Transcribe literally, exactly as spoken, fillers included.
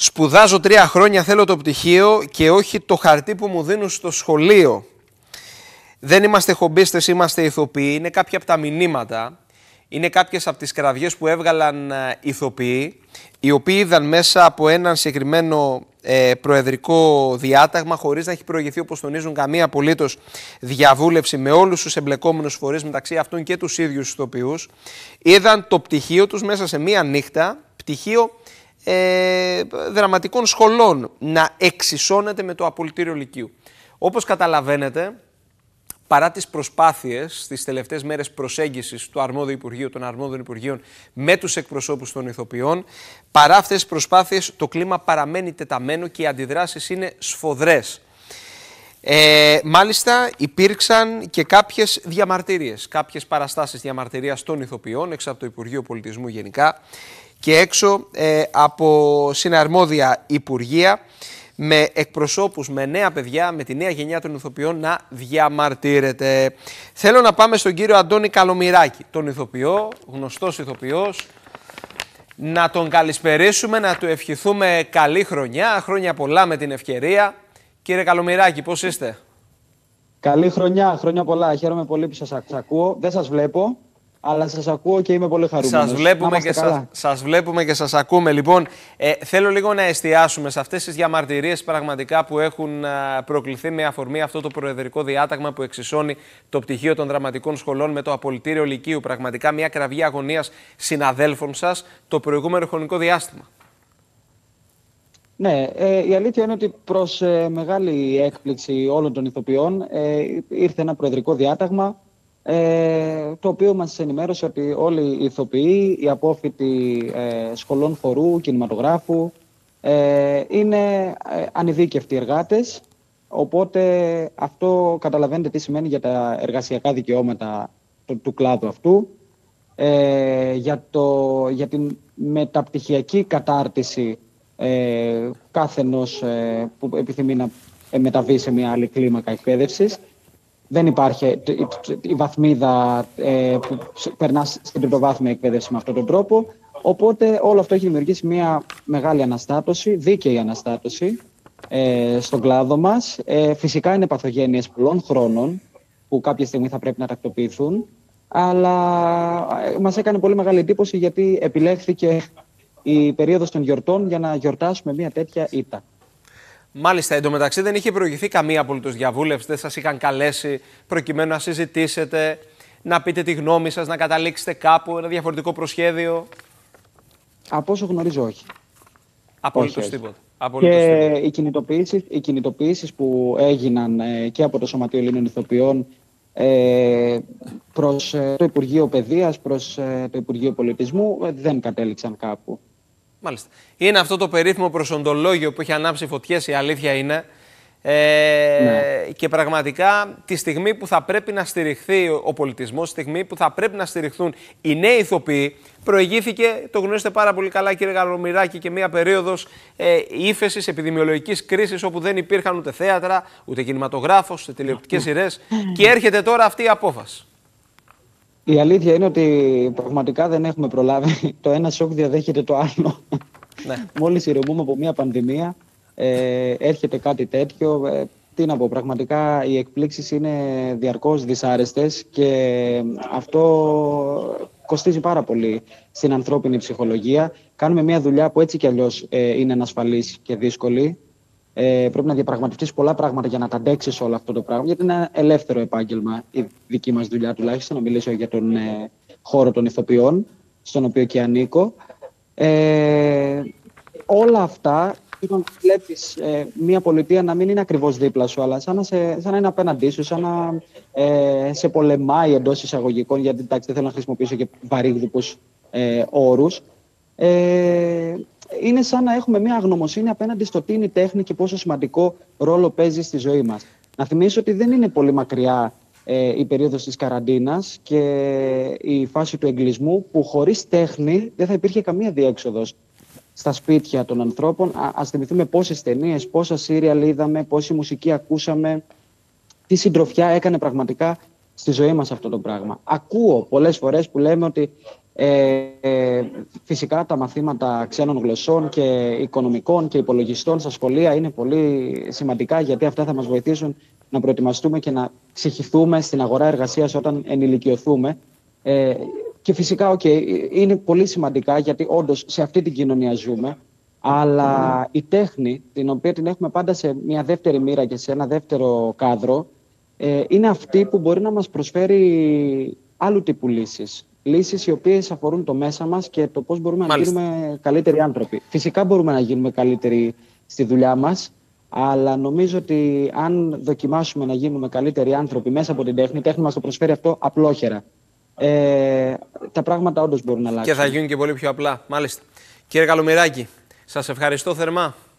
Σπουδάζω τρία χρόνια, θέλω το πτυχίο και όχι το χαρτί που μου δίνουν στο σχολείο. Δεν είμαστε χομπίστες, είμαστε ηθοποιοί. Είναι κάποια από τα μηνύματα. Είναι κάποιες από τις κραυγές που έβγαλαν ηθοποιοί, οι οποίοι είδαν μέσα από έναν συγκεκριμένο ε, προεδρικό διάταγμα, χωρίς να έχει προηγηθεί, όπως τονίζουν, καμία απολύτως διαβούλευση με όλους τους εμπλεκόμενους φορείς, μεταξύ αυτών και τους ίδιους ηθοποιούς. Είδαν το πτυχίο τους μέσα σε μία νύχτα, πτυχίο ε, δραματικών σχολών, να εξισώνεται με το απολυτήριο λυκείου. Όπως καταλαβαίνετε, παρά τις προσπάθειες στις τελευταίες μέρες προσέγγισης του αρμόδιου Υπουργείου, των αρμόδιων Υπουργείων με τους εκπροσώπους των ηθοποιών, παρά αυτές τις προσπάθειες το κλίμα παραμένει τεταμένο και οι αντιδράσεις είναι σφοδρές. Ε, μάλιστα υπήρξαν και κάποιες διαμαρτυρίες, κάποιες παραστάσεις διαμαρτυρίας των ηθοποιών έξω από το Υπουργείο Πολιτισμού γενικά και έξω ε, από συναρμόδια Υπουργεία, με εκπροσώπους, με νέα παιδιά, με τη νέα γενιά των ηθοποιών να διαμαρτύρεται. Θέλω να πάμε στον κύριο Αντώνη Καλομηράκη, τον ηθοποιό, γνωστός ηθοποιός, να τον καλησπερίσουμε, να του ευχηθούμε καλή χρονιά, χρόνια πολλά με την ευκαιρία. Κύριε Καλομηράκη, πώς είστε? Καλή χρονιά, χρόνια πολλά. Χαίρομαι πολύ που σας ακούω. Δεν σας βλέπω, αλλά σας ακούω και είμαι πολύ χαρούμενος. Σας βλέπουμε, και σας, σας βλέπουμε και σας ακούμε. Λοιπόν, ε, θέλω λίγο να εστιάσουμε σε αυτές τις διαμαρτυρίες πραγματικά που έχουν α, προκληθεί με αφορμή αυτό το προεδρικό διάταγμα που εξισώνει το πτυχίο των δραματικών σχολών με το απολυτήριο λυκείου. Πραγματικά μια κραυγή αγωνίας συναδέλφων σας το προηγούμενο χρονικό διάστημα. Ναι, ε, η αλήθεια είναι ότι προς ε, μεγάλη έκπληξη όλων των ηθοποιών ε, ήρθε ένα προεδρικό διάταγμα, Ε, το οποίο μας ενημέρωσε ότι όλοι οι ηθοποιοί, οι απόφοιτοι ε, σχολών χορού, κινηματογράφου ε, είναι ε, ανειδίκευτοι εργάτες, οπότε αυτό καταλαβαίνετε τι σημαίνει για τα εργασιακά δικαιώματα του, του κλάδου αυτού, ε, για, το, για την μεταπτυχιακή κατάρτιση ε, κάθενος ε, που επιθυμεί να μεταβεί σε μια άλλη κλίμακα εκπαίδευσης. Δεν υπάρχει η βαθμίδα ε, που περνά στην τριτοβάθμια εκπαίδευση με αυτόν τον τρόπο. Οπότε όλο αυτό έχει δημιουργήσει μια μεγάλη αναστάτωση, δίκαιη αναστάτωση ε, στον κλάδο μας. Ε, φυσικά είναι παθογένειες πολλών χρόνων που κάποια στιγμή θα πρέπει να τακτοποιηθούν. Αλλά μας έκανε πολύ μεγάλη εντύπωση γιατί επιλέχθηκε η περίοδος των γιορτών για να γιορτάσουμε μια τέτοια ήττα. Μάλιστα, εντωμεταξύ δεν είχε προηγηθεί καμία απολύτως διαβούλευση, δεν σας είχαν καλέσει προκειμένου να συζητήσετε, να πείτε τη γνώμη σας, να καταλήξετε κάπου ένα διαφορετικό προσχέδιο? Από όσο γνωρίζω, όχι. Απολύτως τίποτα. Και οι κινητοποιήσεις, οι κινητοποιήσεις που έγιναν ε, και από το Σωματείο Ελλήνων Ηθοποιών ε, προς ε, το Υπουργείο Παιδείας, προς ε, το Υπουργείο Πολιτισμού ε, δεν κατέληξαν κάπου. Μάλιστα. Είναι αυτό το περίφημο προσοντολόγιο που έχει ανάψει φωτιές, η αλήθεια είναι. Ε, ναι. Και πραγματικά τη στιγμή που θα πρέπει να στηριχθεί ο πολιτισμός, τη στιγμή που θα πρέπει να στηριχθούν οι νέοι ηθοποιοί, προηγήθηκε, το γνωρίζετε πάρα πολύ καλά κύριε Καλομηράκη, και μια περίοδος ε, ύφεσης, επιδημιολογικής κρίσης, όπου δεν υπήρχαν ούτε θέατρα, ούτε κινηματογράφος, ούτε τηλεοπτικές σειρές, και έρχεται τώρα αυτή η απόφαση. Η αλήθεια είναι ότι πραγματικά δεν έχουμε προλάβει. Το ένα σοκ διαδέχεται το άλλο. Ναι. Μόλις ηρεμούμε από μια πανδημία, ε, έρχεται κάτι τέτοιο. Ε, τι να πω, πραγματικά οι εκπλήξεις είναι διαρκώς δυσάρεστες και αυτό κοστίζει πάρα πολύ στην ανθρώπινη ψυχολογία. Κάνουμε μια δουλειά που έτσι κι αλλιώς ε, είναι ανασφαλής και δύσκολη. Ε, πρέπει να διαπραγματευτείς πολλά πράγματα για να τα αντέξεις όλο αυτό το πράγμα, γιατί είναι ένα ελεύθερο επάγγελμα η δική μας δουλειά, τουλάχιστον να μιλήσω για τον ε, χώρο των ηθοποιών, στον οποίο και ανήκω. Ε, όλα αυτά, όταν βλέπεις ε, μια πολιτεία να μην είναι ακριβώς δίπλα σου, αλλά σαν να, σε, σαν να είναι απέναντί σου, σαν να ε, σε πολεμάει εντός εισαγωγικών, γιατί εντάξει, δεν θέλω να χρησιμοποιήσω και βαρύγδουπους ε, όρους. Ε, είναι σαν να έχουμε μια αγνωμοσύνη απέναντι στο τι είναι η τέχνη και πόσο σημαντικό ρόλο παίζει στη ζωή μας. Να θυμίσω ότι δεν είναι πολύ μακριά ε, η περίοδος της καραντίνας και η φάση του εγκλισμού, που χωρίς τέχνη δεν θα υπήρχε καμία διέξοδος στα σπίτια των ανθρώπων. Α, ας θυμηθούμε πόσες ταινίες, πόσα σύριαλ είδαμε, πόση μουσική ακούσαμε, τι συντροφιά έκανε πραγματικά στη ζωή μας αυτό το πράγμα. Ακούω πολλές φορές που λέμε ότι Ε, ε, φυσικά τα μαθήματα ξένων γλωσσών και οικονομικών και υπολογιστών στα σχολεία είναι πολύ σημαντικά, γιατί αυτά θα μας βοηθήσουν να προετοιμαστούμε και να ξεχυθούμε στην αγορά εργασίας όταν ενηλικιωθούμε. Ε, και φυσικά, okay, είναι πολύ σημαντικά, γιατί όντως σε αυτή την κοινωνία ζούμε, αλλά η τέχνη, την οποία την έχουμε πάντα σε μια δεύτερη μοίρα και σε ένα δεύτερο κάδρο, ε, είναι αυτή που μπορεί να μας προσφέρει άλλου τύπου λύσεις. Λύσεις οι οποίες αφορούν το μέσα μας και το πώς μπορούμε Μάλιστα. να γίνουμε καλύτεροι άνθρωποι. Φυσικά μπορούμε να γίνουμε καλύτεροι στη δουλειά μας, αλλά νομίζω ότι αν δοκιμάσουμε να γίνουμε καλύτεροι άνθρωποι μέσα από την τέχνη, η τέχνη μας το προσφέρει αυτό απλόχερα. Ε, τα πράγματα όντως μπορούν να αλλάξουν. Και θα γίνουν και πολύ πιο απλά. Μάλιστα. Κύριε Καλομηράκη, σας ευχαριστώ θερμά.